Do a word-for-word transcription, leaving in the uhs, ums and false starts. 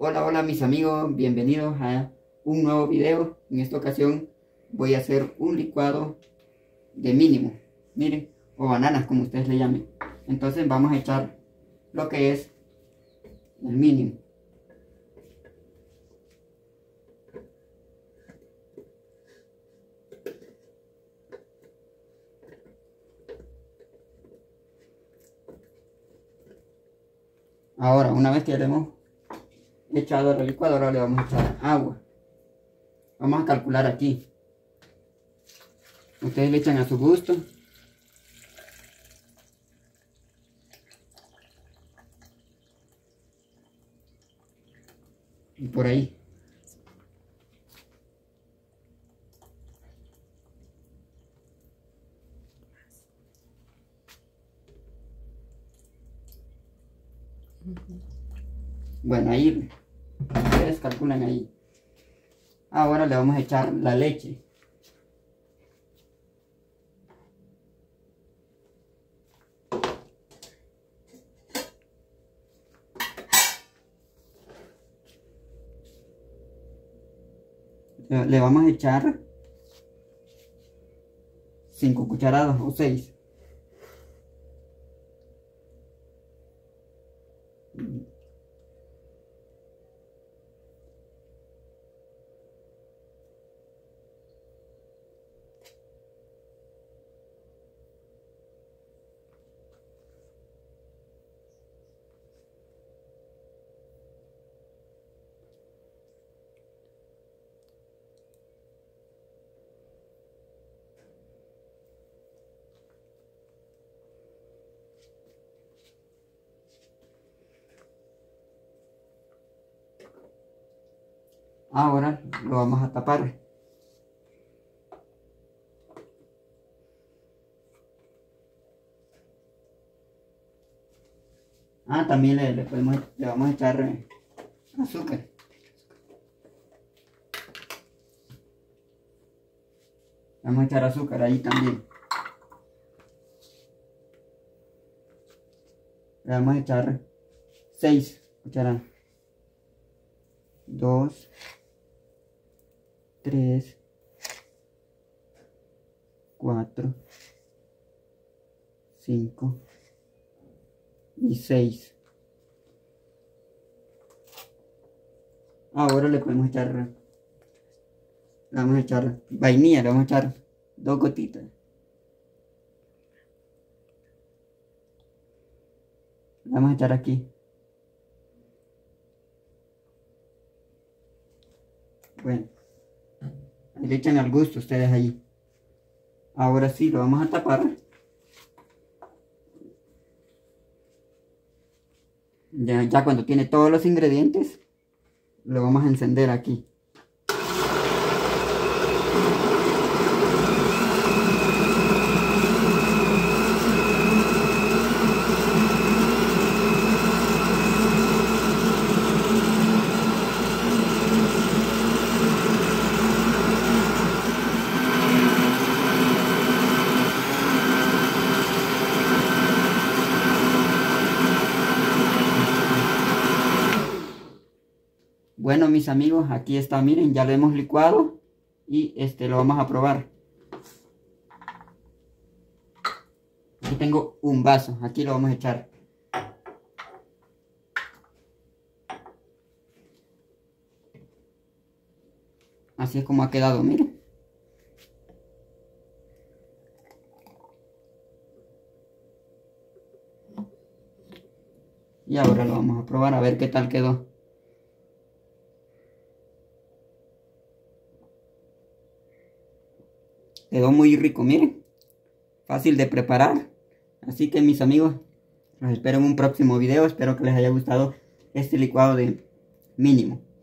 Hola, hola mis amigos, bienvenidos a un nuevo video. En esta ocasión voy a hacer un licuado de mínimo, miren, o bananas como ustedes le llamen. Entonces vamos a echar lo que es el mínimo. Ahora, una vez que le hemos echado a la licuadora, le vamos a echar agua. Vamos a calcular aquí. Ustedes le echan a su gusto. Y por ahí. Bueno, ahí ustedes calculan ahí. Ahora le vamos a echar la leche. Le vamos a echar cinco cucharadas o seis. Ahora lo vamos a tapar. Ah, también le, le, podemos, le vamos a echar eh, azúcar. Vamos a echar azúcar ahí también. Le vamos a echar seis cucharadas. dos, tres, cuatro, cinco y seis. Ahora le podemos echar, le vamos a echar vainilla, le vamos a echar dos gotitas. Le vamos a echar aquí. Bueno, ahí le echan al gusto ustedes ahí. Ahora sí, lo vamos a tapar. Ya, ya cuando tiene todos los ingredientes, lo vamos a encender aquí. Bueno, mis amigos, aquí está, miren, ya lo hemos licuado y este lo vamos a probar. Aquí tengo un vaso, aquí lo vamos a echar. Así es como ha quedado, miren. Y ahora lo vamos a probar a ver qué tal quedó. Quedó muy rico, miren. Fácil de preparar. Así que mis amigos, los espero en un próximo video. Espero que les haya gustado este licuado de mínimo.